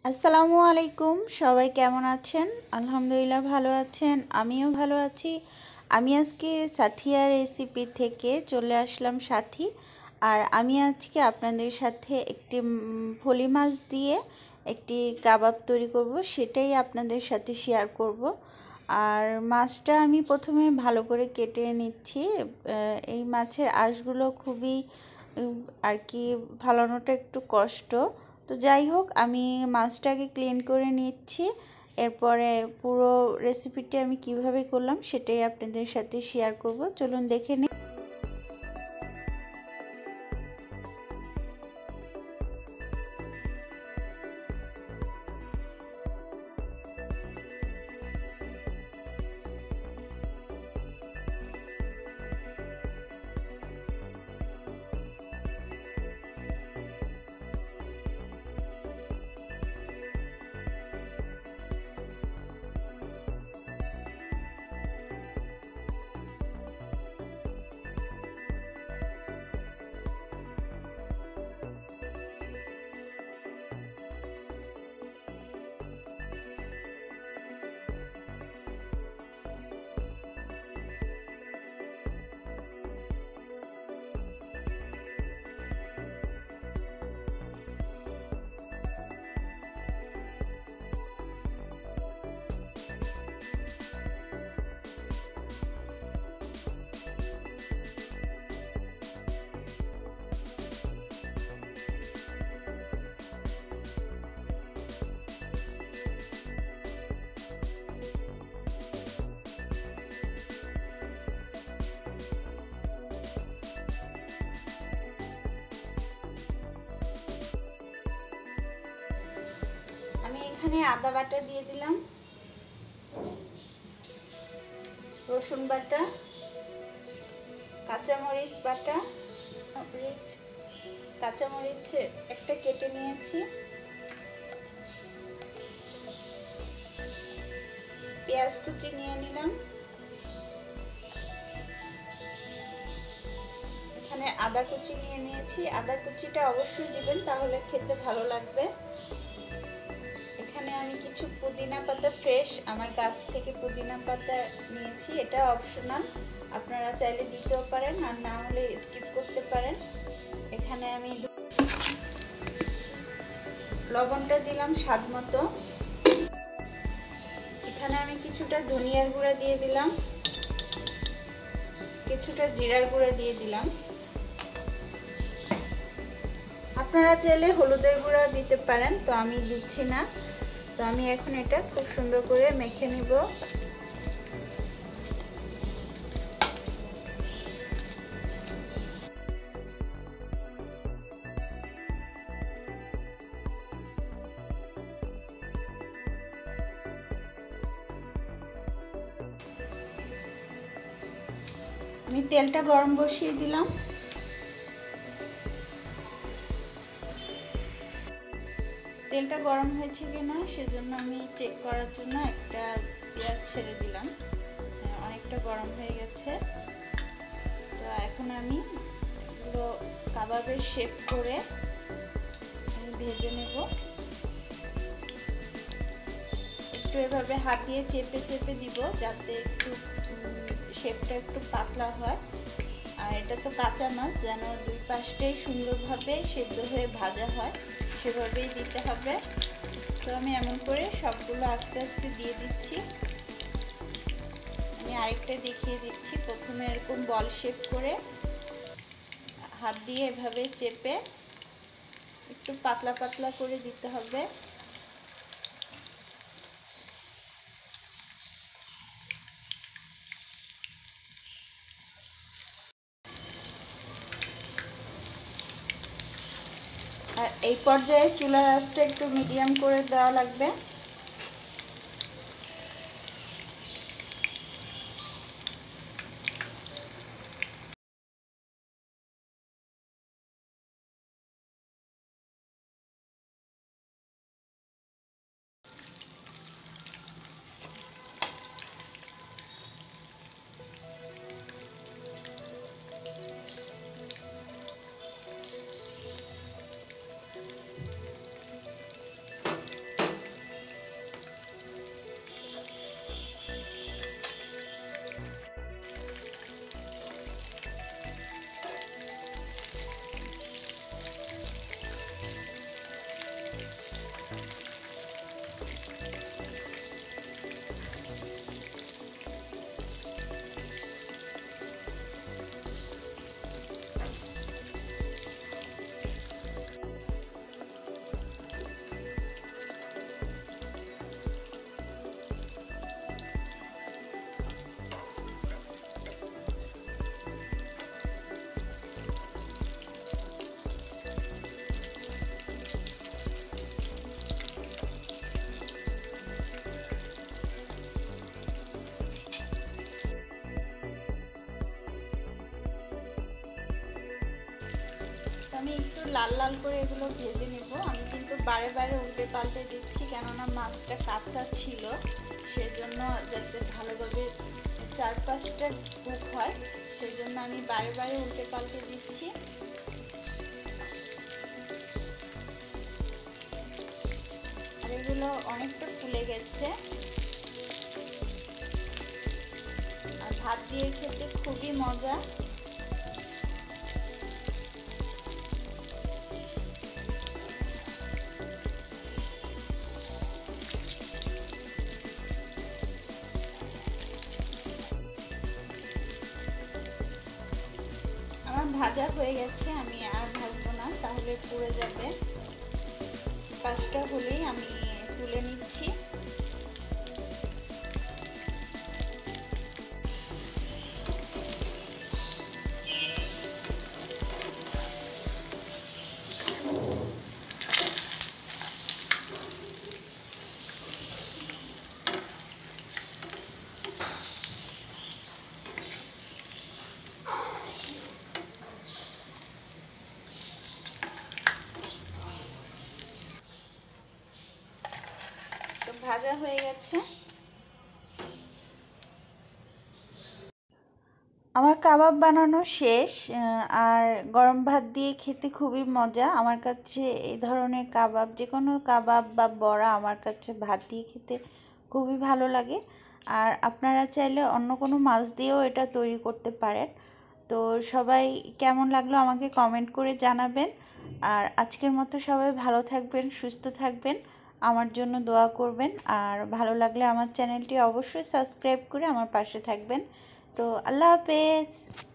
আসসালামু আলাইকুম, সবাই কেমন আছেন? আলহামদুলিল্লাহ ভালো আছেন, আমিও ভালো আছি। আমি আজকে সাথিয়া রেসিপি থেকে চলে আসলাম সাথী। আর আমি আজকে আপনাদের সাথে একটি ফলি মাছ দিয়ে একটি কাবাব তৈরি করব, সেটাই আপনাদের সাথে শেয়ার করব। আর মাছটা আমি প্রথমে ভালো করে কেটে নিচ্ছি। এই মাছের আঁশগুলো খুবই আর কি ফালানোটা একটু কষ্ট। তো যাই হোক, আমি মাছটাকে ক্লিন করে নিচ্ছি। এরপরে পুরো রেসিপিটা আমি কিভাবে করলাম সেটাই আপনাদের সাথে শেয়ার করব, চলুন দেখে নিই। আমি এখানে আদা বাটা দিয়ে দিলাম, রসুন বাটা, কাঁচামরিচ বাটা, কাঁচামরিচ একটা কেটে নিয়েছি, পেঁয়াজ কুচি নিয়ে নিলাম, এখানে আদা কুচি নিয়ে নিয়েছি। আদা কুচিটা অবশ্যই দিবেন, তাহলে খেতে ভালো লাগবে। এখানে আমি কিছু পুদিনা পাতা ফ্রেশ আমার গাছ থেকে পুদিনা পাতা নিয়েছি, এটা অপশনাল, আপনারা চাইলে দিতেও পারেন, আর না হলে স্কিপ করতে পারেন। এখানে আমি লবণটা দিলাম স্বাদ মতো। এখানে আমি কিছুটা ধনিয়ার গুঁড়া দিয়ে দিলাম, কিছুটা জিরার গুঁড়া দিয়ে দিলাম। আপনারা চাইলে হলুদের গুঁড়া দিতে পারেন, তো আমি দিচ্ছি না। তো আমি এখন এটা খুব সুন্দর করে মেখে নিব। আমি তেলটা গরম বসিয়ে দিলাম। তেলটা গরম হয়েছে কিনা সেজন্য আমি চেক করার জন্য একটা পেঁয়াজ ছেড়ে দিলাম। অনেকটা গরম হয়ে গেছে। তো এখন আমি এগুলো কাবাবের শেপ করে ভেজে নেব। একটু এভাবে হাত দিয়ে চেপে চেপে দিব, যাতে একটু শেপটা একটু পাতলা হয়। আর এটা তো কাঁচা মাছ, যেন দুই পাশটাই সুন্দরভাবে সেদ্ধ হয়ে ভাজা হয়, সেভাবেই দিতে হবে। তো আমি এমন করে সবগুলো আস্তে আস্তে দিয়ে দিচ্ছি। আমি আরেকটা দেখিয়ে দিচ্ছি। প্রথমে এরকম বল শেপ করে হাত দিয়ে এভাবে চেপে একটু পাতলা পাতলা করে দিতে হবে। আর এই পর্যায়ে চুলার আঁচটা একটু মিডিয়াম করে দেওয়া লাগবে। আমি একটু লাল লাল করে এগুলো ভেজে নেব। আমি কিন্তু বারে বারে উল্টে পাল্টে দিচ্ছি, কেননা মাছটা কাঁচা ছিল, সেজন্য যাতে ভালোভাবে 4-5টা কুক হয়, সেই জন্য আমি বারে বারে উল্টে পাল্টে দিচ্ছি। আর এগুলো অনেকটা ফুলে গেছে, আর ভাত দিয়ে খেতে খুবই মজা। আমার ভাজা হয়ে গেছে, আমি আর ভাজবো না, তাহলে পুড়ে যাবে। 5টা হলেই আমি তুলে নিচ্ছি। তো ভাজা হয়ে গেছে। আমার কাবাব বানানো শেষ। আর গরম ভাত দিয়ে খেতে খুবই মজা। আমার কাছে এই ধরনের কাবাব, যে কোনো কাবাব বা বড়া আমার কাছে ভাত দিয়ে খেতে খুবই ভালো লাগে। আর আপনারা চাইলে অন্য কোনো মাছ দিয়েও এটা তৈরি করতে পারেন। তো সবাই কেমন লাগলো আমাকে কমেন্ট করে জানাবেন। আর আজকের মতো সবাই ভালো থাকবেন, সুস্থ থাকবেন, আমার জন্য দোয়া করবেন। আর ভালো লাগলে আমার চ্যানেলটি অবশ্যই সাবস্ক্রাইব করে আমার পাশে থাকবেন। তো আল্লাহ হাফেজ।